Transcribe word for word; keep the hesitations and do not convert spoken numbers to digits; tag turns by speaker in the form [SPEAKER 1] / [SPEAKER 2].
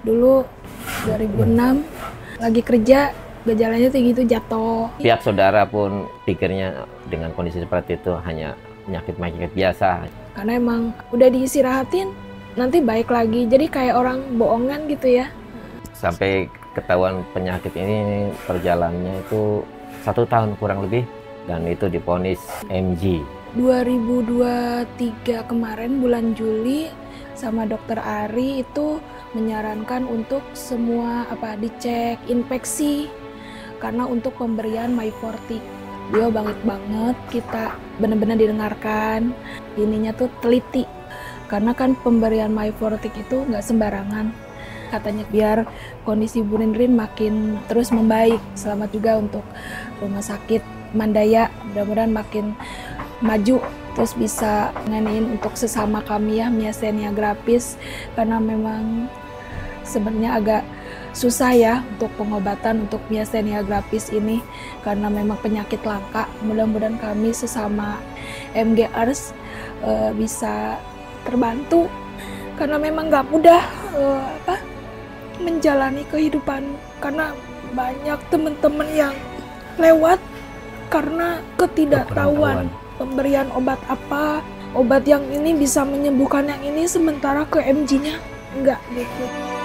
[SPEAKER 1] Dulu dua ribu enam lagi kerja, gejalanya tinggi itu jatuh.
[SPEAKER 2] Pihak saudara pun pikirnya dengan kondisi seperti itu hanya penyakit-penyakit biasa.
[SPEAKER 1] Karena emang udah diistirahatin, nanti baik lagi. Jadi kayak orang bohongan gitu ya.
[SPEAKER 2] Sampai ketahuan penyakit ini perjalanannya itu satu tahun kurang lebih, dan itu divonis M G.
[SPEAKER 1] dua ribu dua puluh tiga kemarin bulan Juli sama dokter Ari itu menyarankan untuk semua apa dicek infeksi karena untuk pemberian Myfortic. Dia bangkit banget, kita benar-benar didengarkan, ininya tuh teliti karena kan pemberian Myfortic itu nggak sembarangan. Katanya biar kondisi Bu Nindrin makin terus membaik. Selamat juga untuk Rumah Sakit Mandaya, mudah-mudahan makin maju terus bisa nganin untuk sesama kami ya miastenia gravis, karena memang sebenarnya agak susah ya untuk pengobatan untuk miastenia gravis ini karena memang penyakit langka. Mudah-mudahan kami sesama M G Ers uh, bisa terbantu karena memang nggak mudah uh, apa menjalani kehidupan, karena banyak teman-teman yang lewat karena ketidaktahuan pemberian obat apa, obat yang ini bisa menyembuhkan yang ini sementara ke M G-nya enggak gitu.